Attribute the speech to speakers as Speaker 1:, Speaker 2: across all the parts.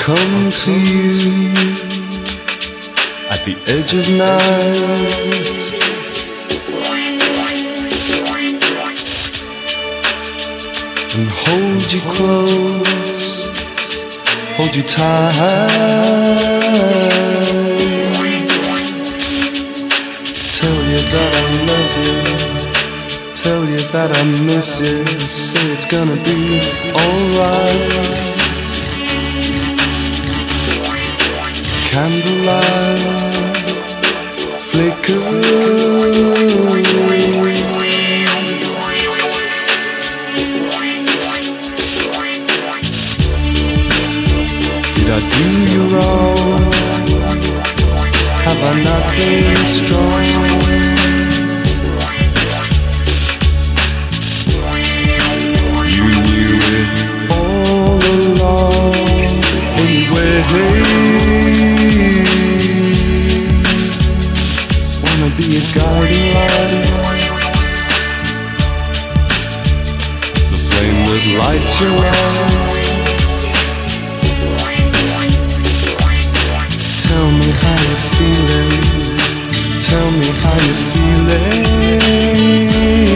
Speaker 1: come to you at the edge of night, and hold you close, hold you tight, tell you that I love you, tell you that I miss you, say it's gonna be alright. Candlelight flicker, did I do you wrong? Have I not been strong? You knew it all along anyway. Wanna be a guiding light, the flame that lights your life. Tell me how you're feeling, tell me how you're feeling.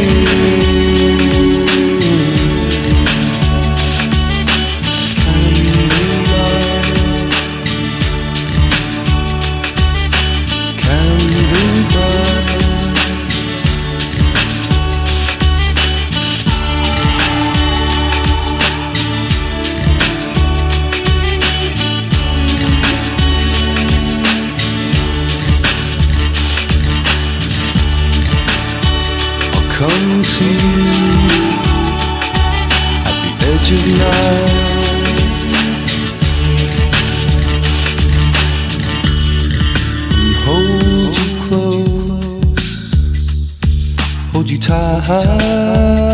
Speaker 1: Come to you at the edge of night, and hold you close, hold you tight.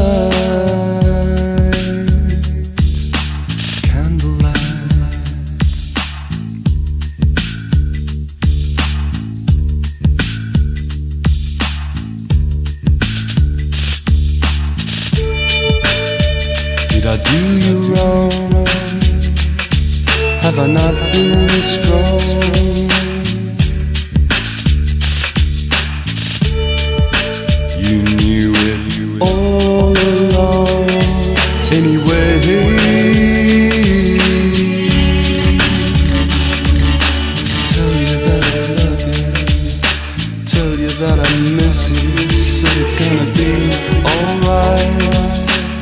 Speaker 1: Did I do you wrong? Have I not been strong? You knew it all along anyway. Tell you that I love you, tell you that I miss you, say it's gonna be alright.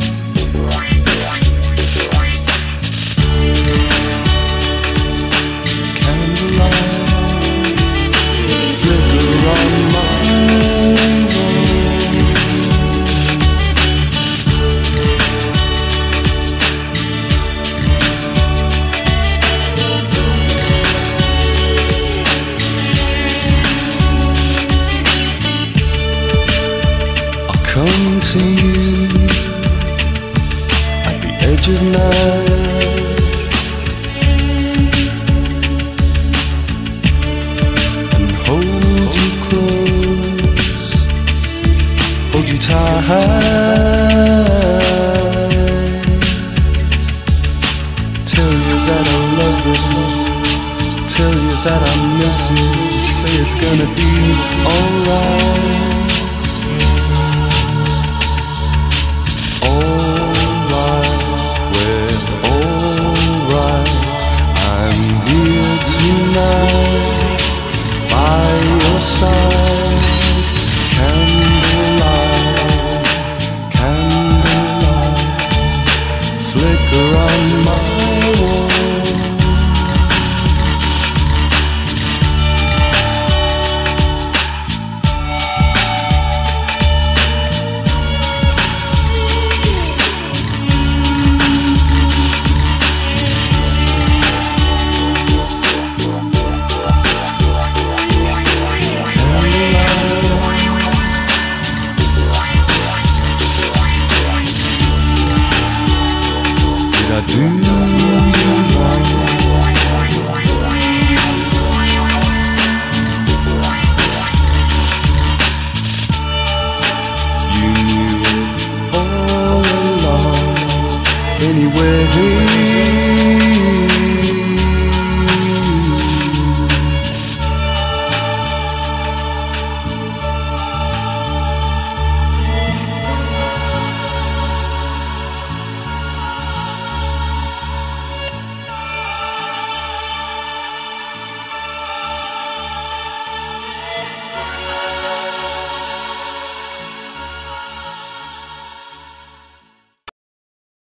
Speaker 1: Come to you at the edge of night, and hold you close, hold you tight, tell you that I love you, tell you that I miss you, say it's gonna be alright. Tonight, by your side, candlelight, candlelight, flicker on my wall. Do